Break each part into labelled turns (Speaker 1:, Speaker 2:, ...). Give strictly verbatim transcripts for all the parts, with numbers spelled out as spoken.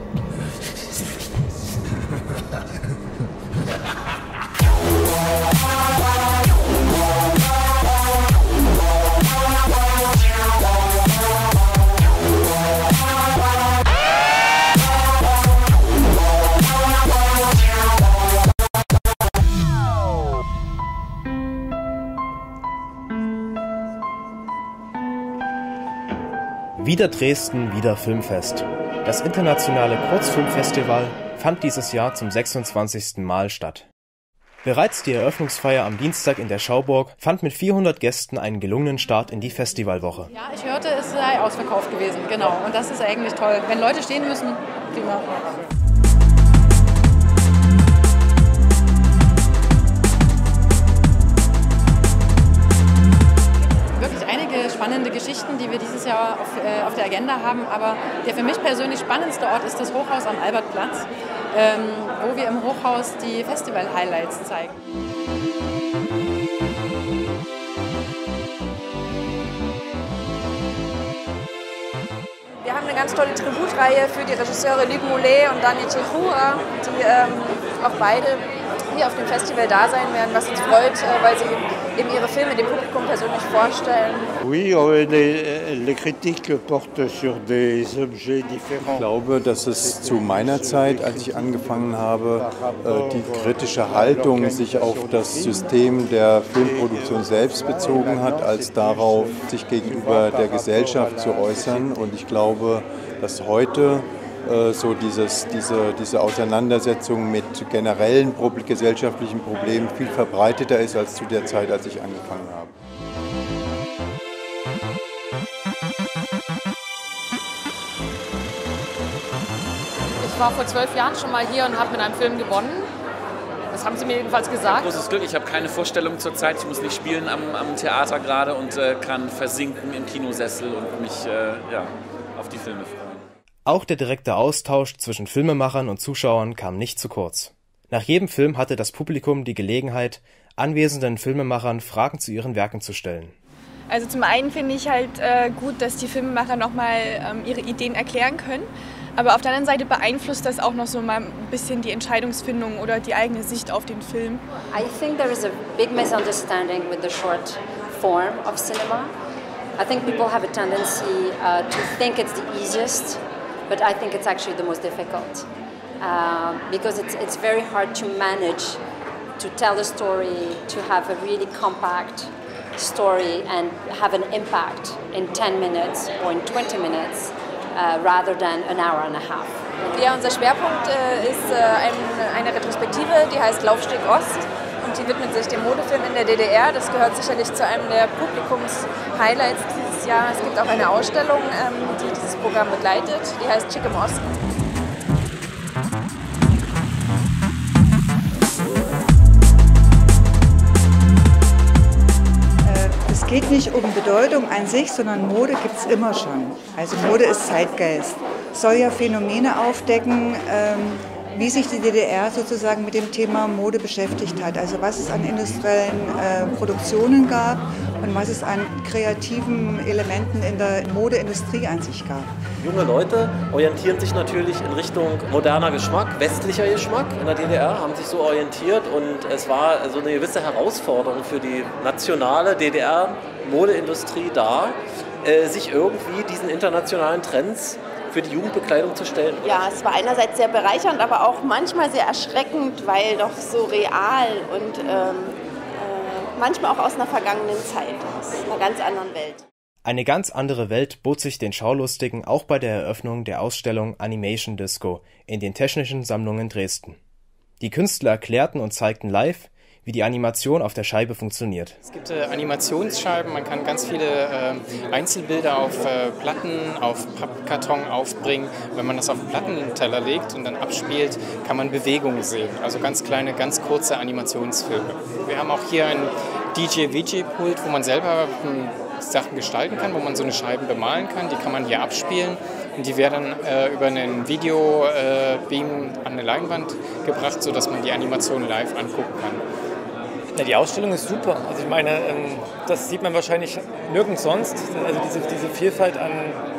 Speaker 1: Wieder Dresden, wieder Filmfest. Das internationale Kurzfilmfestival fand dieses Jahr zum sechsundzwanzigsten Mal statt. Bereits die Eröffnungsfeier am Dienstag in der Schauburg fand mit vierhundert Gästen einen gelungenen Start in die Festivalwoche.
Speaker 2: Ja, ich hörte, es sei ausverkauft gewesen, genau. Und das ist eigentlich toll. Wenn Leute stehen müssen, prima. Spannende Geschichten, die wir dieses Jahr auf, äh, auf der Agenda haben, aber der für mich persönlich spannendste Ort ist das Hochhaus am Albertplatz, ähm, wo wir im Hochhaus die Festival-Highlights zeigen.
Speaker 3: Wir haben eine ganz tolle Tributreihe für die Regisseure Luc Moulet und Dani Chechura, die ähm, auch beide hier auf dem Festival da sein werden, was uns freut, äh, weil sie eben ihre Filme dem Publikum persönlich vorstellen.
Speaker 4: Oui, les, les critiques portent sur des objets différents.
Speaker 5: Ich glaube, dass es zu meiner Zeit, als ich angefangen habe, die kritische Haltung sich auf das System der Filmproduktion selbst bezogen hat, als darauf, sich gegenüber der Gesellschaft zu äußern. Und ich glaube, dass heute so dieses, diese, diese Auseinandersetzung mit generellen gesellschaftlichen Problemen viel verbreiteter ist als zu der Zeit, als ich angefangen habe.
Speaker 6: Ich war vor zwölf Jahren schon mal hier und habe mit einem Film gewonnen. Das haben sie mir jedenfalls gesagt.
Speaker 7: Großes Glück, ich habe keine Vorstellung zurzeit. Ich muss nicht spielen am, am Theater gerade und äh, kann versinken im Kinosessel und mich äh, ja, auf die Filme freuen.
Speaker 1: Auch der direkte Austausch zwischen Filmemachern und Zuschauern kam nicht zu kurz. Nach jedem Film hatte das Publikum die Gelegenheit, anwesenden Filmemachern Fragen zu ihren Werken zu stellen.
Speaker 8: Also zum einen finde ich halt äh, gut, dass die Filmemacher nochmal ähm, ihre Ideen erklären können. Aber auf der anderen Seite beeinflusst das auch noch so mal ein bisschen die Entscheidungsfindung oder die eigene Sicht auf den Film.
Speaker 9: I think there is a big misunderstanding with the short form of cinema. I think people have a tendency uh, to think it's the easiest. But I think it's actually the most difficult uh, because it's, it's very hard to manage to tell a story, to have a really compact story and have an impact in ten minutes or in twenty minutes uh, rather than an hour and a half.
Speaker 3: Ja, unser Schwerpunkt äh, ist äh, ein, eine Retrospektive, die heißt Laufsteg Ost und die widmet sich dem Modefilm in der D D R. Das gehört sicherlich zu einem der Publikums-Highlights dieses Jahr. Es gibt auch eine Ausstellung, ähm, die dieses Programm begleitet, die heißt Schick im Osten.
Speaker 10: Es geht nicht um Bedeutung an sich, sondern Mode gibt es immer schon. Also Mode ist Zeitgeist. Soll ja Phänomene aufdecken, ähm, wie sich die D D R sozusagen mit dem Thema Mode beschäftigt hat. Also was es an industriellen äh, Produktionen gab und was es an kreativen Elementen in der Modeindustrie an sich gab.
Speaker 11: Junge Leute orientieren sich natürlich in Richtung moderner Geschmack, westlicher Geschmack in der D D R, haben sich so orientiert und es war so eine gewisse Herausforderung für die nationale D D R-Modeindustrie da, äh, sich irgendwie diesen internationalen Trends für die Jugendbekleidung zu stellen.
Speaker 12: Ja, es war einerseits sehr bereichernd, aber auch manchmal sehr erschreckend, weil doch so real und ähm, äh, manchmal auch aus einer vergangenen Zeit, aus einer ganz anderen Welt.
Speaker 1: Eine ganz andere Welt bot sich den Schaulustigen auch bei der Eröffnung der Ausstellung Animation Disco in den Technischen Sammlungen Dresden. Die Künstler erklärten und zeigten live, wie die Animation auf der Scheibe funktioniert.
Speaker 13: Es gibt äh, Animationsscheiben, man kann ganz viele äh, Einzelbilder auf äh, Platten, auf Pappkarton aufbringen. Wenn man das auf einen Plattenteller legt und dann abspielt, kann man Bewegungen sehen. Also ganz kleine, ganz kurze Animationsfilme. Wir haben auch hier ein D J-V J-Pult, wo man selber hm, Sachen gestalten kann, wo man so eine Scheiben bemalen kann. Die kann man hier abspielen. Und die werden äh, über einen Video-Beam äh, an eine Leinwand gebracht, sodass man die Animation live angucken kann.
Speaker 14: Ja, die Ausstellung ist super. Also ich meine, das sieht man wahrscheinlich nirgends sonst. Also diese, diese Vielfalt an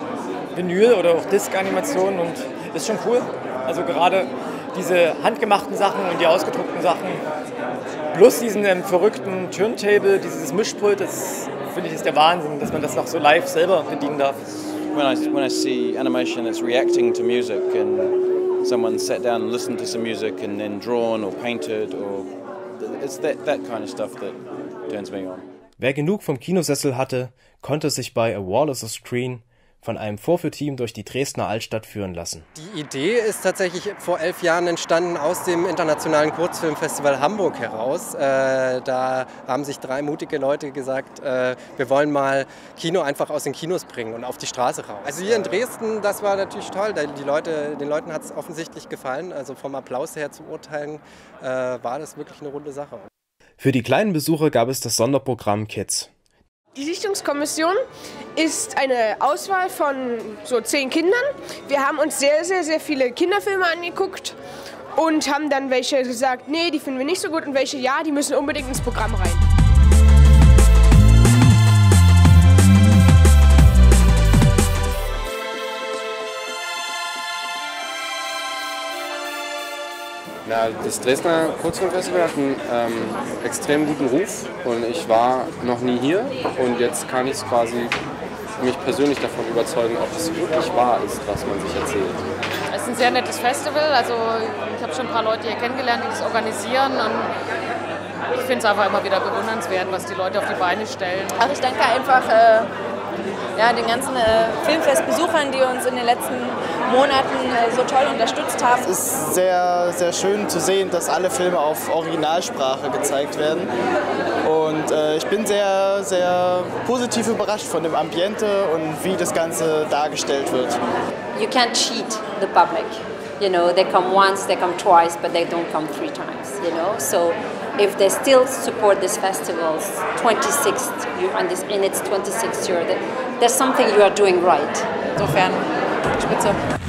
Speaker 14: Vinyl oder auch Disc-Animationen und ist schon cool. Also gerade diese handgemachten Sachen und die ausgedruckten Sachen, plus diesen ähm, verrückten Turntable, dieses Mischpult, das finde ich ist der Wahnsinn, dass man das noch so live selber bedienen darf.
Speaker 15: When I, when I see animation that's reacting to music and someone sat down and listened to some music and then drawn or painted, or it's that, that kind of stuff that turns me on.
Speaker 1: Wer genug vom Kinosessel hatte, konnte sich bei A Wall is a Screen von einem Vorführteam durch die Dresdner Altstadt führen lassen.
Speaker 16: Die Idee ist tatsächlich vor elf Jahren entstanden aus dem Internationalen Kurzfilmfestival Hamburg heraus. Äh, da haben sich drei mutige Leute gesagt, äh, wir wollen mal Kino einfach aus den Kinos bringen und auf die Straße raus. Also hier in Dresden, das war natürlich toll. Die Leute, den Leuten hat es offensichtlich gefallen. Also vom Applaus her zu urteilen, äh, war das wirklich eine runde Sache.
Speaker 1: Für die kleinen Besucher gab es das Sonderprogramm Kids.
Speaker 17: Die Sichtungskommission ist eine Auswahl von so zehn Kindern. Wir haben uns sehr, sehr, sehr viele Kinderfilme angeguckt und haben dann welche gesagt, nee, die finden wir nicht so gut und welche, ja, die müssen unbedingt ins Programm rein.
Speaker 18: Ja, das Dresdner Kurzfilmfestival hat einen ähm, extrem guten Ruf und ich war noch nie hier und jetzt kann ich quasi mich persönlich davon überzeugen, ob es wirklich wahr ist, was man sich erzählt.
Speaker 6: Es ist ein sehr nettes Festival, also ich habe schon ein paar Leute hier kennengelernt, die das organisieren und ich finde es einfach immer wieder bewundernswert, was die Leute auf die Beine stellen.
Speaker 3: Ach, ich danke einfach äh, ja, den ganzen äh, Filmfestbesuchern, die uns in den letzten Monaten äh, so toll unterstützt haben.
Speaker 19: Es ist sehr, sehr schön zu sehen, dass alle Filme auf Originalsprache gezeigt werden. Und äh, ich bin sehr, sehr positiv überrascht von dem Ambiente und wie das Ganze dargestellt wird.
Speaker 9: You can't cheat the public. You know, they come once, they come twice, but they don't come three times, you know. So if they still support this festival's twenty-sixth year, and this, in its twenty-sixth year, that, there's something you are doing right.
Speaker 2: Insofern, spitze.